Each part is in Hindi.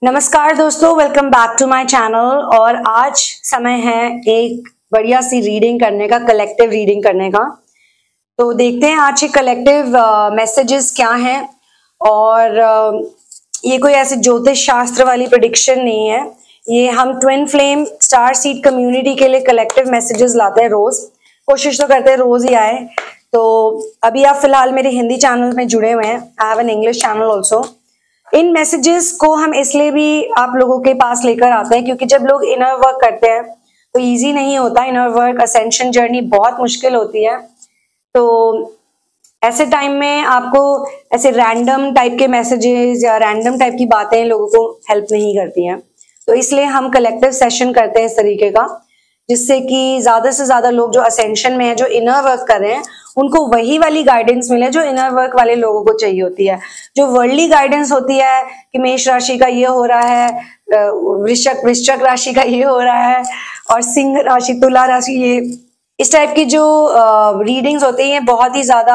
नमस्कार दोस्तों, welcome back to my channel. और आज समय है एक बढ़िया सी रीडिंग करने का, कलेक्टिव रीडिंग करने का। तो देखते हैं आज के कलेक्टिव मैसेजेस क्या हैं। और ये कोई ऐसे ज्योतिष शास्त्र वाली प्रेडिक्शन नहीं है, ये हम twin flame star seed community के लिए कलेक्टिव मैसेजेस लाते हैं रोज। कोशिश तो करते हैं रोज ही आए। तो अभी आप फिलहाल मेरे हिंदी चैनल में जुड़े हुए हैं, I have an English channel also. इन मैसेजेस को हम इसलिए भी आप लोगों के पास लेकर आते हैं क्योंकि जब लोग इनर वर्क करते हैं तो इजी नहीं होता। इनर वर्क असेंशन जर्नी बहुत मुश्किल होती है। तो ऐसे टाइम में आपको ऐसे रैंडम टाइप के मैसेजेस या रैंडम टाइप की बातें लोगों को हेल्प नहीं करती हैं। तो इसलिए हम कलेक्टिव सेशन करते हैं इस तरीके का, जिससे कि ज्यादा से ज्यादा लोग जो असेंशन में है, जो इनर वर्क कर रहे हैं, उनको वही वाली गाइडेंस मिले जो इनर वर्क वाले लोगों को चाहिए होती है। जो वर्ल्डली गाइडेंस होती है कि मेष राशि का ये हो रहा है, वृश्चिक राशि का ये हो रहा है, और सिंह राशि, तुला राशि, ये इस टाइप की जो रीडिंग्स होती है बहुत ही ज्यादा,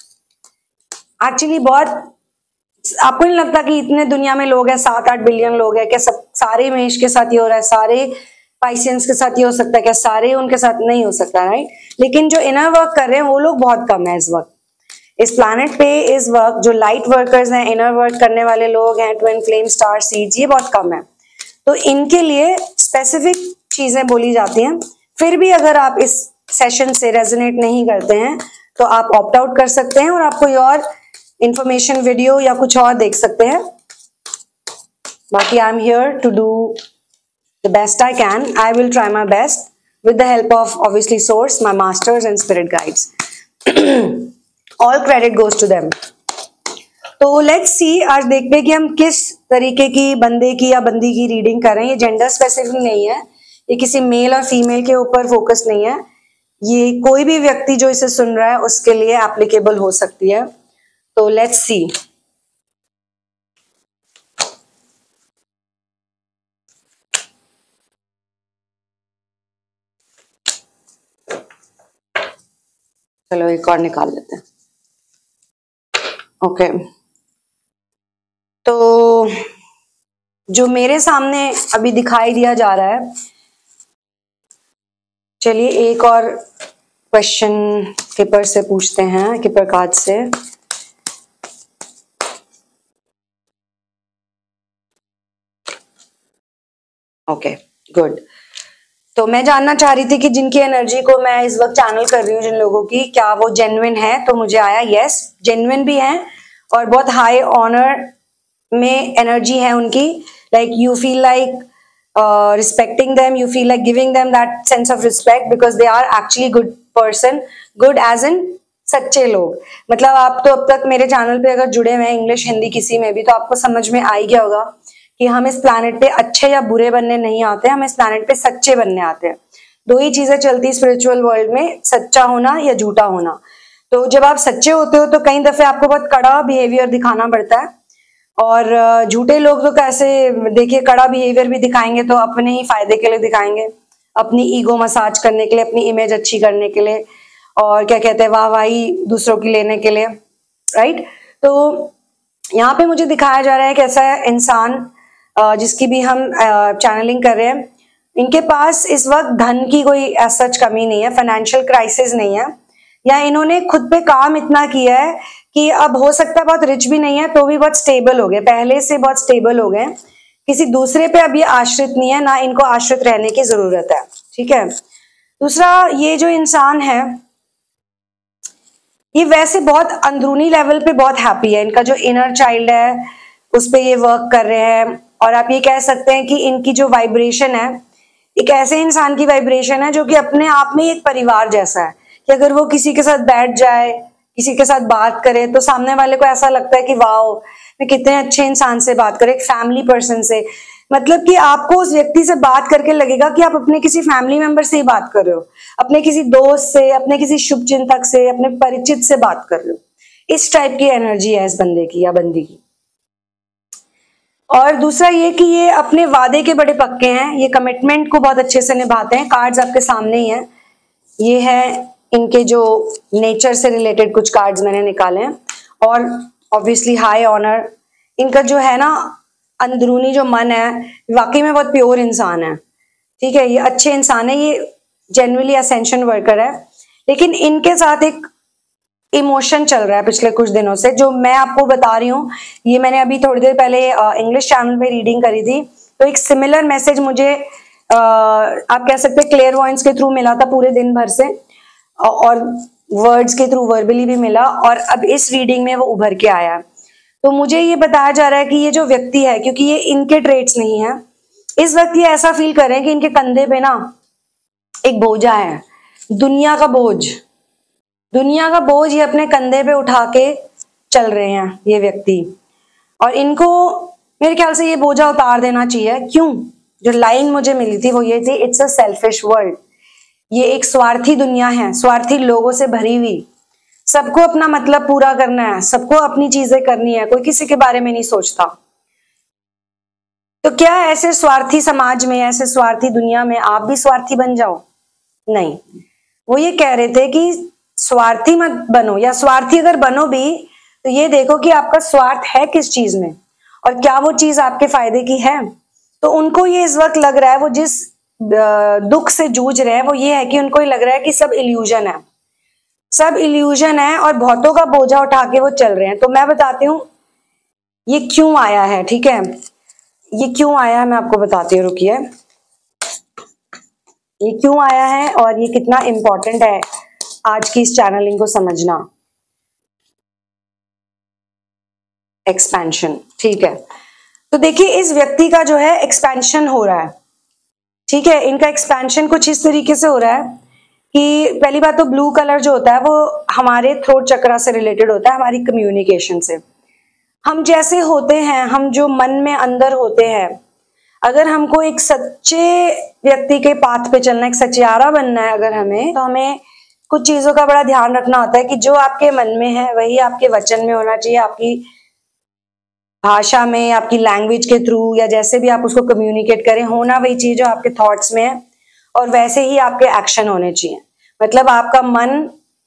एक्चुअली बहुत, आपको नहीं लगता कि इतने दुनिया में लोग हैं, 7-8 बिलियन लोग हैं, क्या सब सारे मेष के साथ ये हो रहा है, सारे पाइसेंस के साथ ये हो सकता है क्या, सारे उनके साथ नहीं हो सकता, राइट। लेकिन जो इनर वर्क कर रहे हैं वो लोग बहुत कम है इस वक्त इस प्लैनेट पे। इस वक्त जो लाइट वर्कर्स हैं, इनर वर्क करने वाले लोग हैं, ट्विन फ्लेम स्टार सीड्स, ये बहुत कम है। तो इनके लिए स्पेसिफिक चीजें बोली जाती हैं। फिर भी अगर आप इस सेशन से रेजोनेट नहीं करते हैं तो आप ऑप्ट आउट कर सकते हैं और आप कोई और इंफॉर्मेशन वीडियो या कुछ और देख सकते हैं। बाकी I am here to do the best I can. I will try my best with the help of obviously source, my masters and spirit guides. All credit goes to them. तो let's see, आज देखते हैं कि हम किस तरीके की बंदे की या बंदी की रीडिंग कर रहे हैं। ये जेंडर स्पेसिफिक नहीं है, ये किसी मेल और फीमेल के ऊपर फोकस नहीं है, ये कोई भी व्यक्ति जो इसे सुन रहा है उसके लिए एप्लीकेबल हो सकती है। तो लेट्स सी। चलो एक और निकाल लेते हैं। ओके, तो जो मेरे सामने अभी दिखाई दिया जा रहा है, चलिए एक और क्वेश्चन कीपर से पूछते हैं, कीपर कार्ड से। Okay, good. तो मैं जानना चाह रही थी कि जिनकी एनर्जी को मैं इस वक्त चैनल कर रही हूँ, जिन लोगों की, क्या वो जेन्युइन है। तो मुझे आया यस, जेन्युइन भी है और बहुत हाई ऑनर में एनर्जी है उनकी। Like you feel like respecting them, you feel like giving them that sense of respect because they are actually good person. Good as in सच्चे लोग। मतलब आप तो अब तक मेरे चैनल पे अगर जुड़े हुए हैं, इंग्लिश हिंदी किसी में भी, तो आपको समझ में आ ही गया होगा कि हम इस प्लैनेट पे अच्छे या बुरे बनने नहीं आते, हम इस प्लैनेट पे सच्चे बनने आते हैं। दो ही चीजें चलती स्पिरिचुअल वर्ल्ड में, सच्चा होना या झूठा होना। तो जब आप सच्चे होते हो तो कई दफे आपको बहुत कड़ा बिहेवियर दिखाना पड़ता है, और झूठे लोग तो कैसे, देखिए, कड़ा बिहेवियर भी दिखाएंगे तो अपने ही फायदे के लिए दिखाएंगे, अपनी ईगो मसाज करने के लिए, अपनी इमेज अच्छी करने के लिए, और क्या कहते हैं, वाहवाही दूसरों की लेने के लिए, राइट। तो यहाँ पे मुझे दिखाया जा रहा है कि ऐसा इंसान जिसकी भी हम चैनलिंग कर रहे हैं, इनके पास इस वक्त धन की कोई सच कमी नहीं है, फाइनेंशियल क्राइसिस नहीं है, या इन्होंने खुद पे काम इतना किया है कि अब हो सकता है बहुत रिच भी नहीं है तो भी बहुत स्टेबल हो गए, पहले से बहुत स्टेबल हो गए, किसी दूसरे पे अब ये आश्रित नहीं है, ना इनको आश्रित रहने की जरूरत है। ठीक है। दूसरा, ये जो इंसान है ये वैसे बहुत अंदरूनी लेवल पे बहुत हैप्पी है, इनका जो इनर चाइल्ड है उस पे ये वर्क कर रहे हैं, और आप ये कह सकते हैं कि इनकी जो वाइब्रेशन है एक ऐसे इंसान की वाइब्रेशन है जो कि अपने आप में एक परिवार जैसा है, कि अगर वो किसी के साथ बैठ जाए, किसी के साथ बात करे, तो सामने वाले को ऐसा लगता है कि वाओ, मैं कितने अच्छे इंसान से बात करें, एक फैमिली पर्सन से। मतलब कि आपको उस व्यक्ति से बात करके लगेगा कि आप अपने किसी फैमिली मेंबर से ही बात कर रहे हो, अपने किसी दोस्त से, अपने किसी शुभ चिंतक से, अपने परिचित से बात कर रहे हो। इस टाइप की एनर्जी है इस बंदे की या बंदी की। और दूसरा ये कि ये अपने वादे के बड़े पक्के हैं, ये कमिटमेंट को बहुत अच्छे से निभाते हैं। कार्ड्स आपके सामने ही हैं, ये है इनके जो नेचर से रिलेटेड कुछ कार्ड्स मैंने निकाले हैं। और ऑब्वियसली हाई ऑनर, इनका जो है ना, अंदरूनी जो मन है वाकई में बहुत प्योर इंसान है, ठीक है, ये अच्छे इंसान है, ये जेन्युइनली असेंशन वर्कर है। लेकिन इनके साथ एक इमोशन चल रहा है पिछले कुछ दिनों से, जो मैं आपको बता रही हूँ। ये मैंने अभी थोड़ी देर पहले इंग्लिश चैनल पे रीडिंग करी थी, तो एक सिमिलर मैसेज मुझे आप कह सकते हैं क्लियर वॉइस के थ्रू मिला था पूरे दिन भर से, और वर्ड्स के थ्रू वर्बली भी मिला, और अब इस रीडिंग में वो उभर के आया। तो मुझे ये बताया जा रहा है कि ये जो व्यक्ति है, क्योंकि ये इनके ट्रेट्स नहीं है, इस वक्त ये ऐसा फील कर रहे हैं कि इनके कंधे पे ना एक बोझा है, दुनिया का बोझ, दुनिया का बोझ ये अपने कंधे पे उठा के चल रहे हैं ये व्यक्ति। और इनको मेरे ख्याल से ये बोझा उतार देना चाहिए। क्यों? जो लाइन मुझे मिली थी वो ये थी, इट्स अ सेल्फिश वर्ल्ड। ये एक स्वार्थी दुनिया है, स्वार्थी लोगों से भरी हुई, सबको अपना मतलब पूरा करना है, सबको अपनी चीजें करनी है, कोई किसी के बारे में नहीं सोचता। तो क्या ऐसे स्वार्थी समाज में, ऐसे स्वार्थी दुनिया में आप भी स्वार्थी बन जाओ? नहीं, वो ये कह रहे थे कि स्वार्थी मत बनो, या स्वार्थी अगर बनो भी तो ये देखो कि आपका स्वार्थ है किस चीज में, और क्या वो चीज आपके फायदे की है। तो उनको ये इस वक्त लग रहा है, वो जिस दुख से जूझ रहे हैं वो ये है कि उनको ये लग रहा है कि सब इल्यूजन है, सब इल्यूजन है, और बहुतों का बोझा उठा के वो चल रहे हैं। तो मैं बताती हूँ ये क्यों आया है, ठीक है, ये क्यों आया है मैं आपको बताती हूँ, रुकिए, ये क्यों आया है और ये कितना इंपॉर्टेंट है आज की इस चैनलिंग को समझना। एक्सपेंशन, ठीक है, तो देखिए इस व्यक्ति का जो है एक्सपेंशन हो रहा है, ठीक है, इनका एक्सपेंशन कुछ इस तरीके से हो रहा है कि पहली बात तो ब्लू कलर जो होता है वो हमारे थ्रोट चक्रा से रिलेटेड होता है, हमारी कम्युनिकेशन से। हम जैसे होते हैं, हम जो मन में अंदर होते हैं, अगर हमको एक सच्चे व्यक्ति के पाथ पे चलना, एक सचियारा बनना है अगर हमें, तो हमें कुछ चीजों का बड़ा ध्यान रखना होता है कि जो आपके मन में है वही आपके वचन में होना चाहिए, आपकी भाषा में, आपकी लैंग्वेज के थ्रू, या जैसे भी आप उसको कम्युनिकेट करें, होना वही चीज जो आपके थॉट्स में है, और वैसे ही आपके एक्शन होने चाहिए। मतलब आपका मन,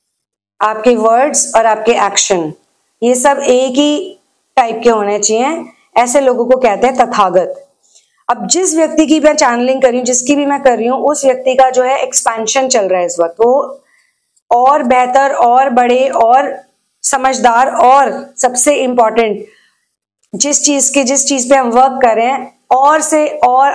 आपके वर्ड्स और आपके एक्शन, ये सब एक ही टाइप के होने चाहिए। ऐसे लोगों को कहते हैं तथागत। अब जिस व्यक्ति की मैं चैनलिंग कर रही हूँ, जिसकी भी मैं कर रही हूँ, उस व्यक्ति का जो है एक्सपेंशन चल रहा है इस वक्त, वो और बेहतर और बड़े और समझदार, और सबसे इंपॉर्टेंट जिस चीज पे हम वर्क करें, और से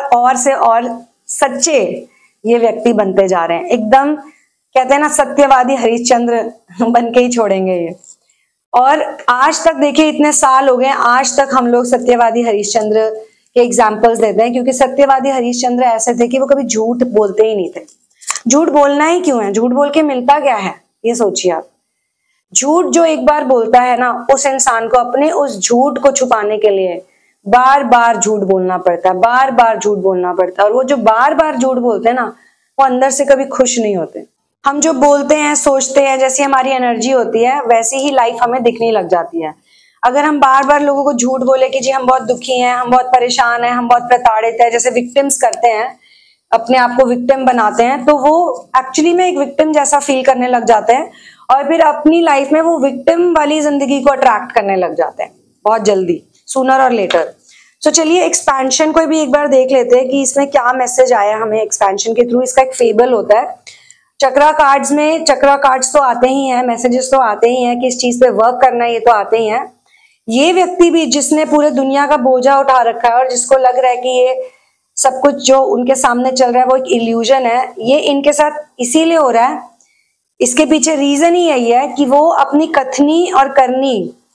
और सच्चे ये व्यक्ति बनते जा रहे हैं। एकदम कहते हैं ना, सत्यवादी हरिश्चंद्र बन के ही छोड़ेंगे ये। और आज तक देखिए इतने साल हो गए, आज तक हम लोग सत्यवादी हरिश्चंद्र के एग्जाम्पल्स देते हैं, क्योंकि सत्यवादी हरिश्चंद्र ऐसे थे कि वो कभी झूठ बोलते ही नहीं थे। झूठ बोलना ही क्यों है? झूठ बोल के मिलता क्या है, ये सोचिए आप। झूठ जो एक बार बोलता है ना, उस इंसान को अपने उस झूठ को छुपाने के लिए बार बार झूठ बोलना पड़ता है, बार बार झूठ बोलना पड़ता है। और वो जो बार बार झूठ बोलते हैं ना, वो अंदर से कभी खुश नहीं होते। हम जो बोलते हैं, सोचते हैं, जैसी हमारी एनर्जी होती है वैसी ही लाइफ हमें दिखने लग जाती है। अगर हम बार बार लोगों को झूठ बोले कि जी हम बहुत दुखी हैं, हम बहुत परेशान हैं, हम बहुत प्रताड़ित हैं, जैसे विक्टिम्स करते हैं, अपने आप को विक्टिम बनाते हैं, तो वो एक्चुअली में एक विक्टिम जैसा फील करने लग जाते हैं, और फिर अपनी लाइफ में वो विक्टिम वाली जिंदगी को अट्रैक्ट करने लग जाते हैं बहुत जल्दी, सूनर और लेटर। तो चलिए एक्सपेंशन को भी एक बार देख लेते हैं कि इसमें क्या मैसेज आया हमें एक्सपेंशन के थ्रू। इसका एक फेबल होता है चक्रा कार्ड्स में, चक्रा कार्ड्स तो आते ही हैं, मैसेजेस तो आते ही हैं कि इस चीज पे वर्क करना है, ये तो आते ही हैं। ये व्यक्ति भी जिसने पूरे दुनिया का बोझा उठा रखा है, और जिसको लग रहा है कि ये सब कुछ जो उनके सामने चल रहा है वो एक इल्यूजन है, ये इनके साथ इसीलिए हो रहा है, इसके पीछे रीजन ही यही है कि वो अपनी कथनी और करनी,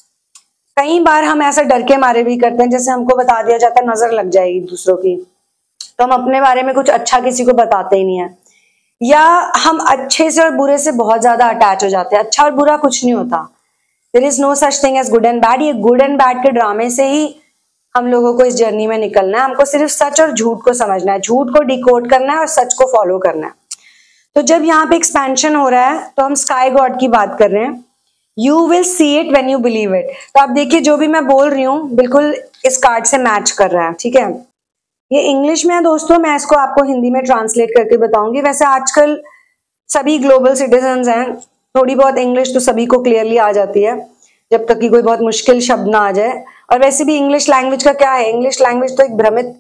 कई बार हम ऐसा डर के मारे भी करते हैं, जैसे हमको बता दिया जाता है नजर लग जाएगी दूसरों की, तो हम अपने बारे में कुछ अच्छा किसी को बताते ही नहीं है, या हम अच्छे से और बुरे से बहुत ज्यादा अटैच हो जाते हैं। अच्छा और बुरा कुछ नहीं होता, there is no such thing as good and bad. ये गुड एंड बैड के ड्रामे से ही हम लोगों को इस जर्नी में निकलना है। हमको सिर्फ सच और झूठ को समझना है, झूठ को डिकोड करना है और सच को फॉलो करना है। तो जब यहाँ पे एक्सपेंशन हो रहा है तो हम स्काई गॉड की बात कर रहे हैं, you will see it when you believe it. तो आप देखिए जो भी मैं बोल रही हूँ बिल्कुल इस कार्ड से मैच कर रहा है, ठीक है। ये इंग्लिश में है दोस्तों, मैं इसको आपको हिंदी में ट्रांसलेट करके बताऊंगी। वैसे आजकल सभी ग्लोबल सिटीजन्स हैं, थोड़ी बहुत इंग्लिश तो सभी को क्लियरली आ जाती है, जब तक कि कोई बहुत मुश्किल शब्द ना आ जाए। और वैसे भी इंग्लिश लैंग्वेज का क्या है, इंग्लिश लैंग्वेज तो एक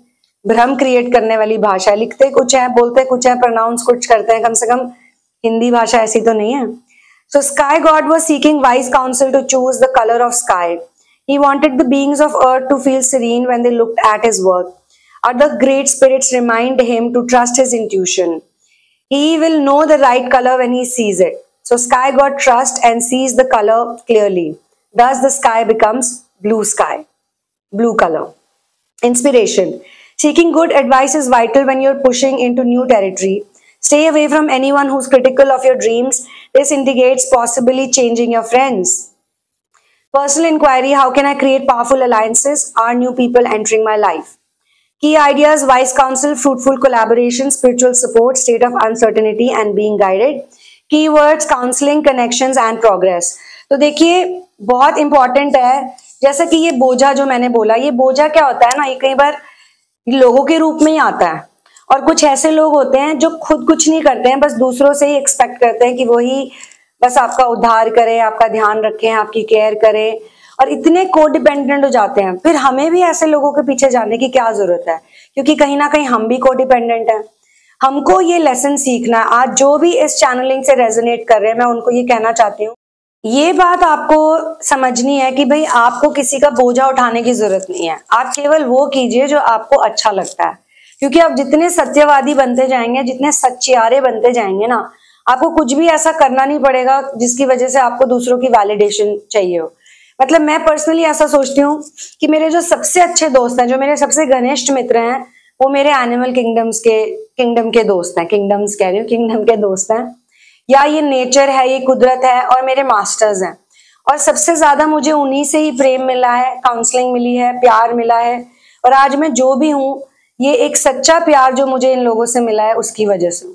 भ्रम क्रिएट करने वाली भाषा है। लिखते कुछ है, बोलते कुछ है, प्रोनाउंस कुछ करते हैं। कम से कम हिंदी भाषा ऐसी तो नहीं है। So sky god was seeking wise counsel to choose the color of sky. He wanted the beings of earth to feel serene when they looked at his work. Other great spirits remind him to trust his intuition. He will know the right color when he sees it. So sky god trusts and sees the color clearly. Thus the sky becomes blue sky, blue color. Inspiration. Seeking good advice is vital when you're pushing into new territory. Stay away from anyone who's critical of your dreams. This indicates possibly changing your friends. Personal inquiry. How can I create powerful alliances? Are new people entering my life? Key ideas: wise counsel, fruitful collaboration, spiritual support, state of uncertainty and being guided. Keywords: counseling, connections and progress. तो देखिए बहुत इंपॉर्टेंट है। जैसा कि ये बोझा जो मैंने बोला, ये बोझा क्या होता है ना, ये कई बार लोगों के रूप में ही आता है। और कुछ ऐसे लोग होते हैं जो खुद कुछ नहीं करते हैं, बस दूसरों से ही एक्सपेक्ट करते हैं कि वही बस आपका उद्धार करें, आपका ध्यान रखें, आपकी केयर करें, और इतने कोडिपेंडेंट हो जाते हैं। फिर हमें भी ऐसे लोगों के पीछे जाने की क्या जरूरत है, क्योंकि कहीं ना कहीं हम भी कोडिपेंडेंट हैं। हमको ये लेसन सीखना है। आज जो भी इस चैनलिंग से रेजोनेट कर रहे हैं, मैं उनको ये कहना चाहती हूँ, ये बात आपको समझनी है कि भाई आपको किसी का बोझा उठाने की जरूरत नहीं है। आप केवल वो कीजिए जो आपको अच्छा लगता है, क्योंकि आप जितने सत्यवादी बनते जाएंगे, जितने सच्चियारे बनते जाएंगे ना, आपको कुछ भी ऐसा करना नहीं पड़ेगा जिसकी वजह से आपको दूसरों की वैलिडेशन चाहिए हो। मतलब मैं पर्सनली ऐसा सोचती हूँ कि मेरे जो सबसे अच्छे दोस्त हैं, जो मेरे सबसे घनिष्ठ मित्र हैं, वो मेरे एनिमल किंगडम के दोस्त हैं। किंगडम्स कह रही हूँ, किंगडम के दोस्त हैं, या ये नेचर है, ये कुदरत है, और मेरे मास्टर्स हैं। और सबसे ज्यादा मुझे उन्हीं से ही प्रेम मिला है, काउंसलिंग मिली है, प्यार मिला है। और आज मैं जो भी हूँ, ये एक सच्चा प्यार जो मुझे इन लोगों से मिला है उसकी वजह से।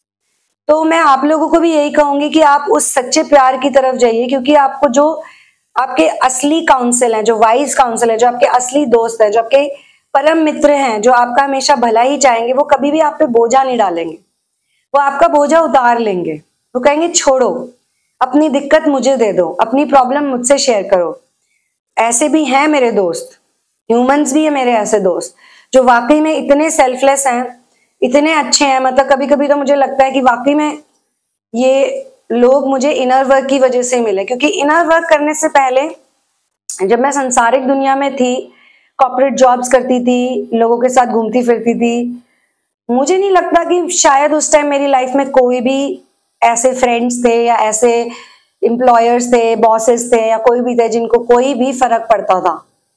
तो मैं आप लोगों को भी यही कहूंगी कि आप उस सच्चे प्यार की तरफ जाइए, क्योंकि आपको जो आपके असली काउंसिल हैं, जो वाइज काउंसिल है, जो आपके असली दोस्त हैं, जो आपके परम मित्र हैं, जो आपका हमेशा भला ही चाहेंगे, वो कभी भी आप पे बोझा नहीं डालेंगे। वो आपका बोझा उतार लेंगे। वो कहेंगे छोड़ो, अपनी दिक्कत मुझे दे दो, अपनी प्रॉब्लम मुझसे शेयर करो। ऐसे भी हैं मेरे दोस्त, ह्यूमंस भी है मेरे ऐसे दोस्त जो वाकई में इतने सेल्फलेस हैं, इतने अच्छे हैं। मतलब कभी कभी तो मुझे लगता है कि वाकई में ये लोग मुझे इनर वर्क की वजह से मिले, क्योंकि इनर वर्क करने से पहले जब मैं संसारिक दुनिया में थी, कॉर्पोरेट जॉब्स करती थी, लोगों के साथ घूमती फिरती थी, मुझे नहीं लगता कि शायद उस टाइम मेरी लाइफ में कोई भी ऐसे फ्रेंड्स थे या ऐसे एम्प्लॉयर्स थे, बॉसेस थे, या कोई भी थे जिनको कोई भी फर्क पड़ता था।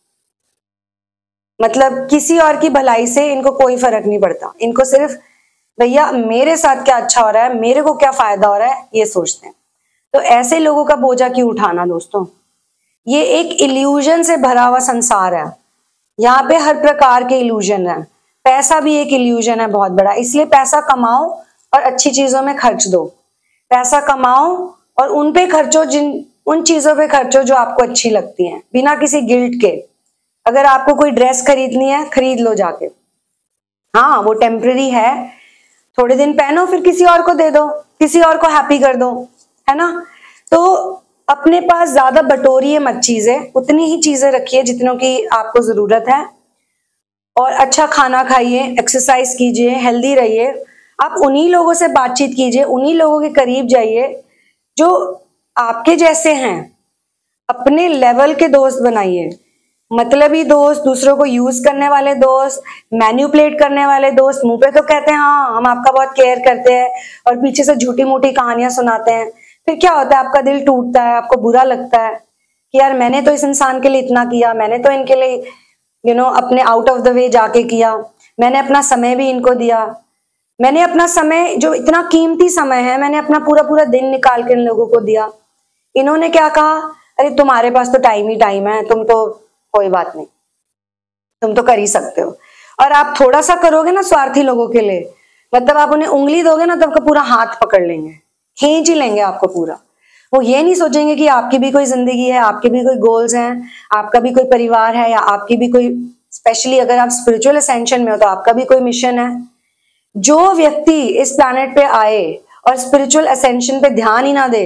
मतलब किसी और की भलाई से इनको कोई फर्क नहीं पड़ता। इनको सिर्फ भैया मेरे साथ क्या अच्छा हो रहा है, मेरे को क्या फायदा हो रहा है, ये सोचते हैं। तो ऐसे लोगों का बोझा क्यों उठाना दोस्तों। ये एक इल्यूजन से भरा हुआ संसार है। यहाँ पे हर प्रकार के इल्यूजन है। पैसा भी एक इल्यूजन है बहुत बड़ा। इसलिए पैसा कमाओ और अच्छी चीजों में खर्च दो। पैसा कमाओ और उन पे खर्चो, उन चीजों पे खर्चो जो आपको अच्छी लगती हैं, बिना किसी गिल्ट के। अगर आपको कोई ड्रेस खरीदनी है, खरीद लो जाके। हाँ, वो टेम्पररी है, थोड़े दिन पहनो, फिर किसी और को दे दो, किसी और को हैप्पी कर दो, है ना। तो अपने पास ज्यादा बटोरिए मत चीजें, उतनी ही चीजें रखिए जितनों की आपको जरूरत है। और अच्छा खाना खाइए, एक्सरसाइज कीजिए, हेल्दी रहिए। आप उन्हीं लोगों से बातचीत कीजिए, उन्हीं लोगों के करीब जाइए जो आपके जैसे हैं। अपने लेवल के दोस्त बनाइए। मतलबी दोस्त, दूसरों को यूज करने वाले दोस्त, मैन्युपुलेट करने वाले दोस्त, मुंह पे तो कहते हैं हाँ हम आपका बहुत केयर करते हैं, और पीछे से झूठी मूठी कहानियां सुनाते हैं। फिर क्या होता है, आपका दिल टूटता है, आपको बुरा लगता है कि यार मैंने तो इस इंसान के लिए इतना किया, मैंने तो इनके लिए अपने आउट ऑफ द वे जाके किया, मैंने अपना समय भी इनको दिया, मैंने अपना समय, जो इतना कीमती समय है, मैंने अपना पूरा पूरा दिन निकाल के इन लोगों को दिया। इन्होंने क्या कहा, अरे तुम्हारे पास तो टाइम ही टाइम है, तुम तो कोई बात नहीं, तुम तो कर ही सकते हो। और आप थोड़ा सा करोगे ना स्वार्थी लोगों के लिए, मतलब आप उन्हें उंगली दोगे ना, तो आपका पूरा हाथ पकड़ लेंगे, खींच ही लेंगे आपको पूरा। वो ये नहीं सोचेंगे कि आपकी भी कोई जिंदगी है, आपके भी कोई गोल्स हैं, आपका भी कोई परिवार है, या आपकी भी कोई, स्पेशली अगर आप स्पिरिचुअल असेंशन में हो तो आपका भी कोई मिशन है। जो व्यक्ति इस प्लैनेट पे आए और स्पिरिचुअल असेंशन पे ध्यान ही ना दे,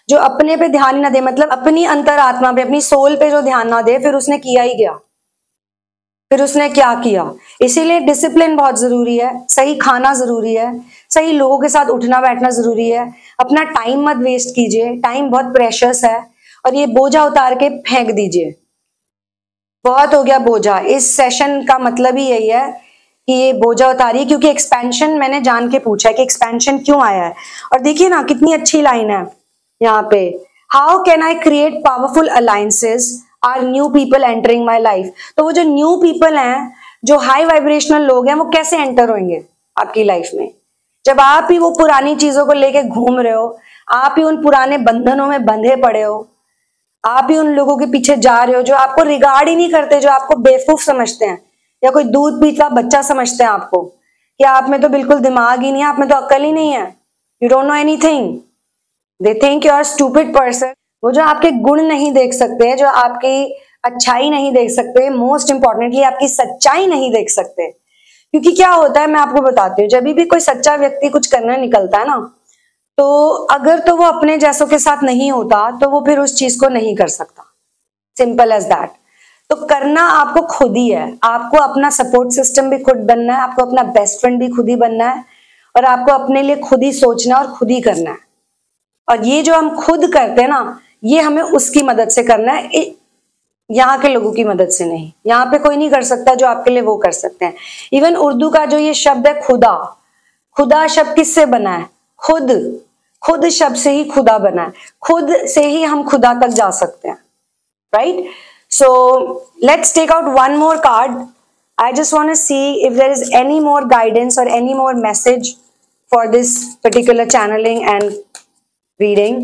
जो अपने पे ध्यान ही ना दे, मतलब अपनी अंतरात्मा पे, अपनी सोल पे जो ध्यान ना दे, फिर उसने किया ही क्या, फिर उसने क्या किया। इसीलिए डिसिप्लिन बहुत जरूरी है, सही खाना जरूरी है, सही लोगों के साथ उठना बैठना जरूरी है। अपना टाइम मत वेस्ट कीजिए, टाइम बहुत प्रेशियस है, और ये बोझा उतार के फेंक दीजिए। बहुत हो गया बोझा। इस सेशन का मतलब ही यही है कि ये बोझा उतारिए, क्योंकि एक्सपेंशन, मैंने जान के पूछा है कि एक्सपेंशन क्यों आया है। और देखिए ना कितनी अच्छी लाइन है यहाँ पे, how can I create powerful alliances are new people entering my life. तो वो जो न्यू पीपल हैं, जो हाई वाइब्रेशनल लोग हैं, वो कैसे एंटर होंगे आपकी लाइफ में, जब आप ही वो पुरानी चीजों को लेके घूम रहे हो, आप ही उन पुराने बंधनों में बंधे पड़े हो, आप ही उन लोगों के पीछे जा रहे हो जो आपको रिगार्ड ही नहीं करते, जो आपको बेवकूफ समझते हैं, या कोई दूध पीता बच्चा समझते हैं आपको, कि आप में तो बिल्कुल दिमाग ही नहीं है, आप में तो अक्ल ही नहीं है, you don't know anything, they think you are stupid person. वो जो आपके गुण नहीं देख सकते, जो आपकी अच्छाई नहीं देख सकते, मोस्ट इंपॉर्टेंटली आपकी सच्चाई नहीं देख सकते। क्योंकि क्या होता है, मैं आपको बताती हूँ, जब भी कोई सच्चा व्यक्ति कुछ करने निकलता है ना, तो अगर तो वो अपने जैसों के साथ नहीं होता, तो वो फिर उस चीज को नहीं कर सकता, सिंपल एज दैट। तो करना आपको खुद ही है, आपको अपना सपोर्ट सिस्टम भी खुद बनना है, आपको अपना बेस्ट फ्रेंड भी खुद ही बनना है, और आपको अपने लिए खुद ही सोचना और खुद ही करना है। और ये जो हम खुद करते हैं ना, ये हमें उसकी मदद से करना है, यहाँ के लोगों की मदद से नहीं। यहाँ पे कोई नहीं कर सकता जो आपके लिए वो कर सकते हैं। इवन उर्दू का जो ये शब्द है खुदा, खुदा शब्द किससे बना है, खुद, खुद शब्द से ही खुदा बना है, खुद से ही हम खुदा तक जा सकते हैं, right. So let's take out one more card. I just want to see if there is any more guidance or any more message for this particular channeling and reading.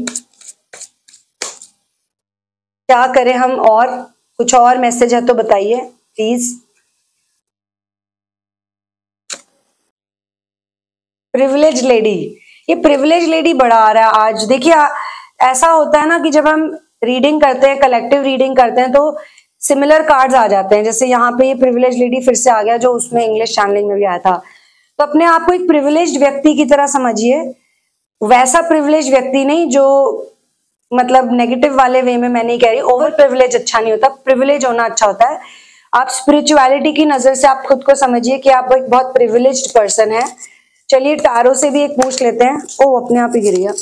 क्या करें हम, और कुछ और मैसेज है तो बताइए प्लीज। प्रिविलेज लेडी, ये प्रिविलेज लेडी बड़ा आ रहा है आज। देखिए ऐसा होता है ना कि जब हम रीडिंग करते हैं, कलेक्टिव रीडिंग करते हैं, तो सिमिलर कार्ड्स आ जाते हैं। जैसे यहाँ पे ये प्रिविलेज लेडी फिर से आ गया, जो उसमें इंग्लिश चैनलिंग में भी आया था। तो अपने आप को एक प्रिविलेज्ड व्यक्ति की तरह समझिए, वैसा प्रिविलेज व्यक्ति नहीं जो, मतलब नेगेटिव वाले वे में मैं नहीं कह रही, ओवर प्रिविलेज अच्छा नहीं होता, प्रिविलेज होना अच्छा होता है। आप स्पिरिचुअलिटी की नजर से आप खुद को समझिए कि आप एक बहुत प्रिविलेज्ड पर्सन है। चलिए टारो से भी एक पूछ लेते हैं। ओ अपने आप ही गिर गया,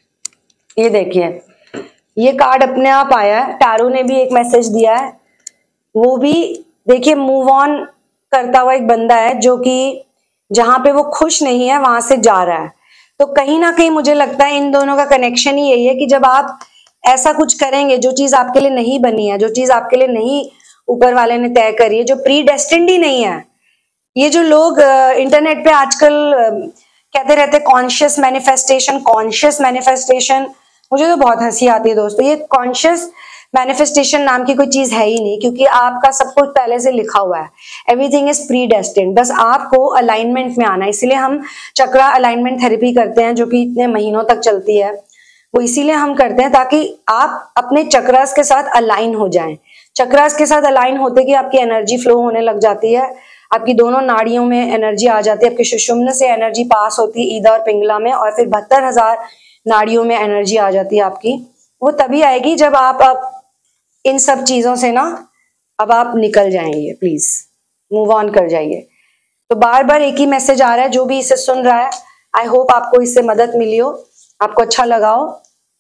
ये देखिए ये कार्ड अपने आप आया है, टारो ने भी एक मैसेज दिया है। वो भी देखिए मूव ऑन करता हुआ एक बंदा है, जो कि जहां पे वो खुश नहीं है वहां से जा रहा है। तो कहीं ना कहीं मुझे लगता है इन दोनों का कनेक्शन ही यही है कि जब आप ऐसा कुछ करेंगे जो चीज आपके लिए नहीं बनी है, जो चीज आपके लिए नहीं ऊपर वाले ने तय करी है, जो प्री डेस्टिन्ड ही नहीं है। ये जो लोग इंटरनेट पे आजकल कहते रहते कॉन्शियस मैनिफेस्टेशन, कॉन्शियस मैनिफेस्टेशन, मुझे तो बहुत हंसी आती है दोस्तों। ये कॉन्शियस मैनिफेस्टेशन नाम की कोई चीज है ही नहीं, क्योंकि आपका सब कुछ पहले से लिखा हुआ है। एवरीथिंग इज प्री डेस्टिन्ड, बस आपको अलाइनमेंट में आना है। इसीलिए हम चक्रा अलाइनमेंट थेरेपी करते हैं, जो कि इतने महीनों तक चलती है। वो इसीलिए हम करते हैं ताकि आप अपने चक्रास के साथ अलाइन हो जाएं। चक्रास के साथ अलाइन होते कि आपकी एनर्जी फ्लो होने लग जाती है, आपकी दोनों नाड़ियों में एनर्जी आ जाती है, आपके सुषुम्ना से एनर्जी पास होती है ईदा और पिंगला में, और फिर 72,000 नाड़ियों में एनर्जी आ जाती है आपकी। वो तभी आएगी जब आप इन सब चीजों से ना अब आप निकल जाएंगे। प्लीज मूव ऑन कर जाइए। तो बार बार एक ही मैसेज आ रहा है, जो भी इसे सुन रहा है, आई होप आपको इससे मदद मिली हो, आपको अच्छा लगा हो,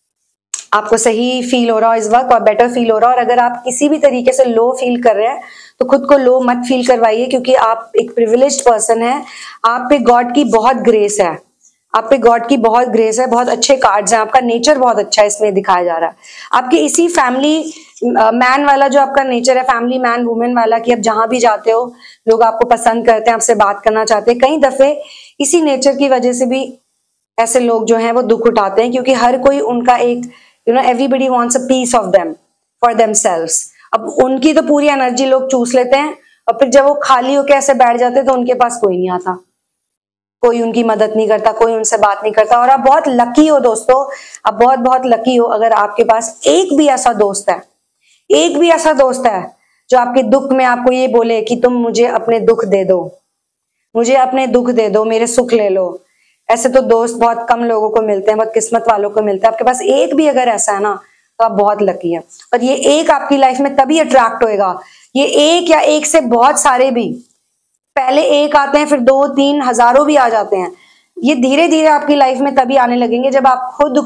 आपको सही फील हो रहा हो इस वक्त, और बेटर फील हो रहा हो। और अगर आप किसी भी तरीके से लो फील कर रहे हैं तो खुद को लो मत फील करवाइए, क्योंकि आप एक प्रिविलेज्ड पर्सन है। आप पे गॉड की बहुत ग्रेस है, आप पे गॉड की बहुत ग्रेस है, बहुत अच्छे कार्ड्स हैं, आपका नेचर बहुत अच्छा है इसमें दिखाया जा रहा है। आपके इसी फैमिली मैन वाला जो आपका नेचर है, फैमिली मैन वुमेन वाला, कि आप जहां भी जाते हो लोग आपको पसंद करते हैं, आपसे बात करना चाहते हैं। कई दफे इसी नेचर की वजह से भी ऐसे लोग जो हैं वो दुख उठाते हैं, क्योंकि हर कोई उनका एक everybody wants a piece of them for themselves. अब उनकी तो पूरी एनर्जी लोग चूस लेते हैं, और फिर जब वो खाली होकर ऐसे बैठ जाते हैं तो उनके पास कोई नहीं आता, कोई उनकी मदद नहीं करता, कोई उनसे बात नहीं करता। और आप बहुत लकी हो दोस्तों, आप बहुत बहुत लकी हो अगर आपके पास एक भी ऐसा दोस्त है, एक भी ऐसा दोस्त है जो आपके दुख में आपको ये बोले कि तुम मुझे अपने दुख दे दो, मुझे अपने दुख दे दो, मेरे सुख ले लो। ऐसे तो दोस्त बहुत कम लोगों को मिलते हैं, बहुत किस्मत वालों को मिलते हैं। आपके पास एक भी अगर ऐसा है ना तो आप बहुत लकी हैं। और ये एक आपकी लाइफ में तभी अट्रैक्ट होएगा, ये एक या एक से बहुत सारे भी, पहले एक आते हैं फिर 2, 3, हजारों भी आ जाते हैं। ये धीरे धीरे आपकी लाइफ में तभी आने लगेंगे जब आप खुद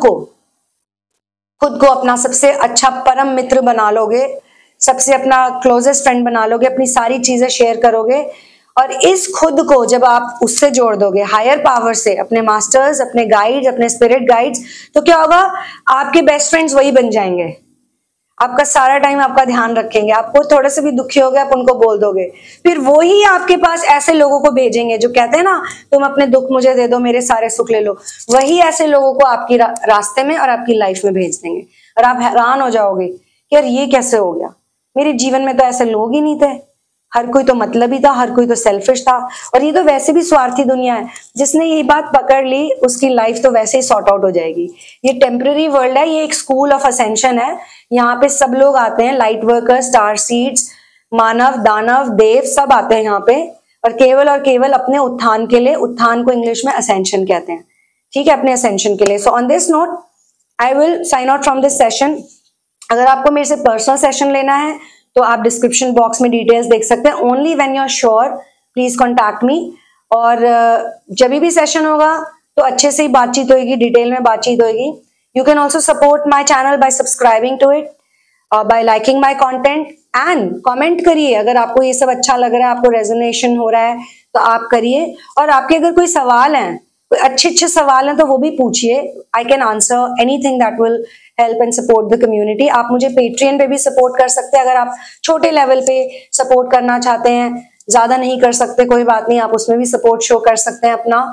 को अपना सबसे अच्छा परम मित्र बना लोगे, सबसे अपना क्लोजेस्ट फ्रेंड बना लोगे, अपनी सारी चीजें शेयर करोगे। और इस खुद को जब आप उससे जोड़ दोगे, हायर पावर से, अपने मास्टर्स, अपने गाइड्स, अपने स्पिरिट गाइड्स, तो क्या होगा, आपके बेस्ट फ्रेंड्स वही बन जाएंगे। आपका सारा टाइम आपका ध्यान रखेंगे। आपको थोड़े से भी दुखी हो गए आप उनको बोल दोगे, फिर वो ही आपके पास ऐसे लोगों को भेजेंगे जो कहते हैं ना, तुम अपने दुख मुझे दे दो, मेरे सारे सुख ले लो। वही ऐसे लोगों को आपकी रास्ते में और आपकी लाइफ में भेज देंगे। और आप हैरान हो जाओगे कि यार ये कैसे हो गया, मेरे जीवन में तो ऐसे लोग ही नहीं थे, हर कोई तो मतलबी था, हर कोई तो सेल्फिश था। और ये तो वैसे भी स्वार्थी दुनिया है, जिसने ये बात पकड़ ली उसकी लाइफ तो वैसे ही सॉर्ट आउट हो जाएगी। ये टेम्पररी वर्ल्ड है, ये एक स्कूल ऑफ असेंशन है। यहाँ पे सब लोग आते हैं, लाइट वर्कर्स, स्टार सीड्स, मानव, दानव, देव, सब आते हैं यहाँ पे, और केवल अपने उत्थान के लिए। उत्थान को इंग्लिश में असेंशन कहते हैं, ठीक है, अपने असेंशन के लिए। So on this note I will sign out from this session. अगर आपको मेरे से पर्सनल सेशन लेना है तो आप डिस्क्रिप्शन बॉक्स में डिटेल्स देख सकते हैं। Only when you are sure please contact me. और जब भी सेशन होगा तो अच्छे से ही बातचीत होगी, डिटेल में बातचीत होगी। You can also support my channel by subscribing to it, by liking my content and comment करिए। अगर आपको ये सब अच्छा लग रहा है, आपको रेजोनेशन हो रहा है तो आप करिए। और आपके अगर कोई सवाल हैं, कोई अच्छे सवाल हैं, तो वो भी पूछिए। I can answer anything that will help and support the community. आप मुझे पेट्रियन पे भी सपोर्ट कर सकते हैं, अगर आप छोटे लेवल पे सपोर्ट करना चाहते हैं, ज्यादा नहीं कर सकते कोई बात नहीं, आप उसमें भी सपोर्ट शो कर सकते हैं अपना।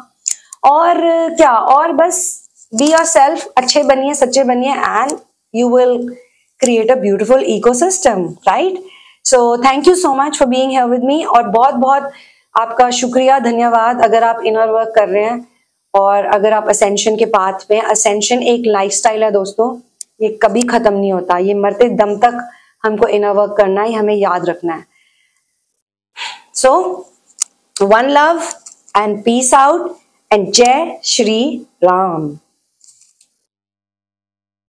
और क्या, और बस बी योरसेल्फ, अच्छे बनिए, सच्चे बनिए, and you will create a beautiful ecosystem, right? So thank you so much for being here with me. और बहुत बहुत आपका शुक्रिया, धन्यवाद अगर आप इनर वर्क कर रहे हैं और अगर आप असेंशन के पाथ पे। असेंशन एक लाइफस्टाइल है दोस्तों, ये कभी खत्म नहीं होता, ये मरते दम तक हमको इनर वर्क करना है, हमें याद रखना है। So one love and peace out and जय श्री राम।